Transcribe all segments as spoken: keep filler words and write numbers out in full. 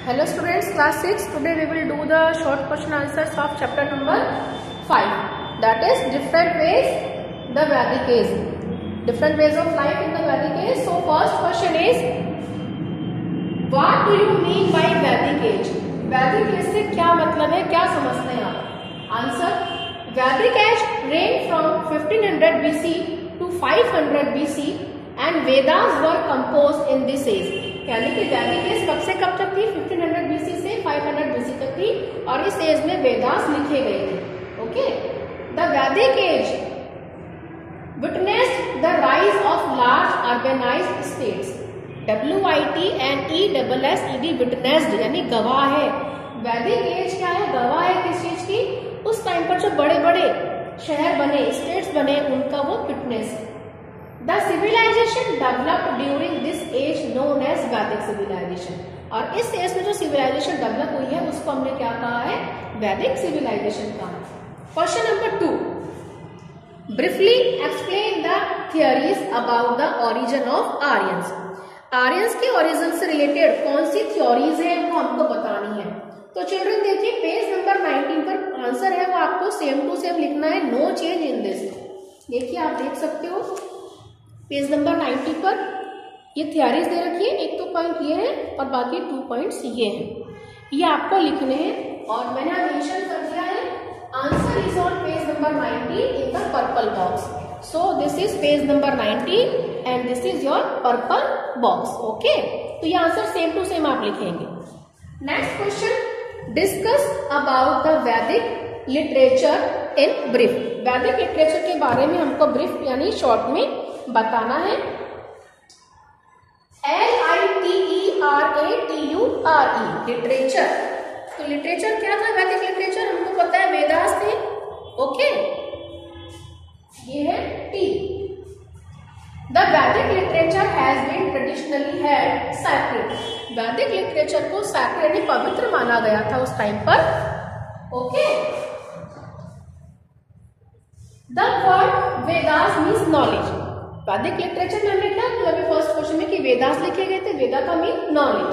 Hello students, class six. Today we will do the short question answers of chapter number five. That is different ways the Vedic age. Different ways of life in the Vedic age. So first question is, what do you mean by Vedic age? Vedic age से क्या मतलब है, क्या समझते हैं आप? Answer: Vedic age reigned from fifteen hundred B C to five hundred B C and Vedas were composed in this age. यानी कि वैदिक एज कब से कब तक थी? फिफ्टीन हंड्रेड बीसी से फाइव हंड्रेड बीसी तक थी और इस एज में वेदास लिखे गए थे. Okay, the Vedic age witnessed the rise of large urbanized states. W I T and E double S E D witnessed यानी गवाह है. वैदिक एज क्या है? गवाह है किस चीज की? उस टाइम पर जो बड़े बड़े शहर बने, स्टेट्स बने, उनका वो witness. The civilization developed during this age known as Vedic civilization. और इस एज में जो सिविलाइजेशन डेवलप हुई है उसको हमने क्या कहा है? वैदिक सिविलाइजेशन कहा. Question number two, briefly explain the theories about the origin of Aryans. Aryans के ओरिजिन से रिलेटेड कौन सी थ्योरीज है वो हमको बतानी है. तो चिल्ड्रन देखिए, पेज नंबर नाइनटीन पर आंसर है वो आपको सेम टू सेम लिखना है. No change in this. देखिए, आप देख सकते हो पेज नंबर नाइनटी पर ये थियरीज दे रखी है. एक तो पॉइंट ये है और बाकी टू पॉइंट्स ये हैं. ये आपको लिखने हैं और मैंने मेंशन कर दिया है answer is on page number ninety in the purple box. So this is page number ninety and this is your purple box. Okay, तो ये आंसर सेम टू सेम आप लिखेंगे. Next question, discuss about the Vedic literature in brief. Vedic literature के बारे में हमको brief यानी short में बताना है. L I T E R A T U R E literature. तो लिटरेचर क्या था? वैदिक लिटरेचर हमको पता है वेदास थे. ओके, ये है T. The Vedic literature has been traditionally held sacred. Vedic literature को सैक्रेड यानी पवित्र माना गया था उस टाइम पर. Okay, the word Vedas means knowledge. Vedic literature में हमने क्या बोला फर्स्ट क्वेश्चन में कि वेदास लिखे गए थे. वेदा का mean knowledge.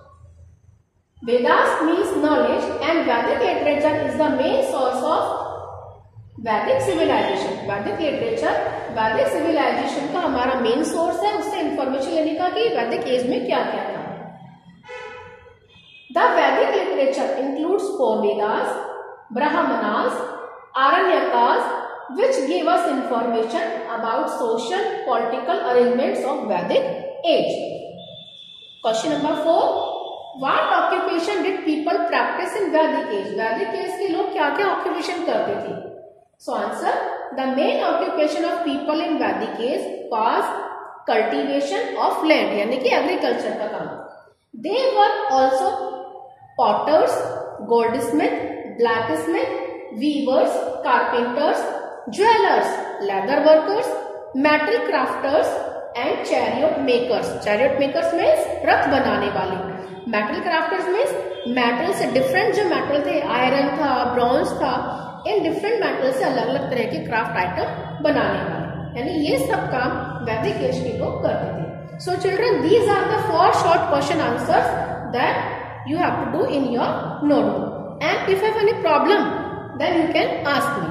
Vedas means knowledge and Vedic literature is the main source of Vedic civilization. Vedic literature Vedic civilization का हमारा मेन सोर्स है. उससे इंफॉर्मेशन लेने का कि वैदिक एज में क्या क्या था. The Vedic literature includes four Vedas, Brahmanas, Aranyakas, which gave us information about social political arrangements of Vedic age. Question number four, what occupation did people practice in Vedic age? Vedic age के लोग क्या क्या occupation करते थे? So answer, the main occupation of people in Vedic age was cultivation of land यानी कि agriculture का काम. They were also potters, goldsmith, blacksmith, weavers, carpenters, jewellers, leather workers, metal crafters and chariot makers. Chariot makers means रथ बनाने वाले. Metal crafters means metal से different जो मेटल थे, आयरन था, ब्रॉन्ज था, इन डिफरेंट मेटल से अलग अलग तरह के क्राफ्ट आइटम बनाने वाले. यानी ये सब काम वैदिक एज के लोग करते थे. So children, these are the four short question answers that you have to do in your notebook. And if you have any problem then you can ask me.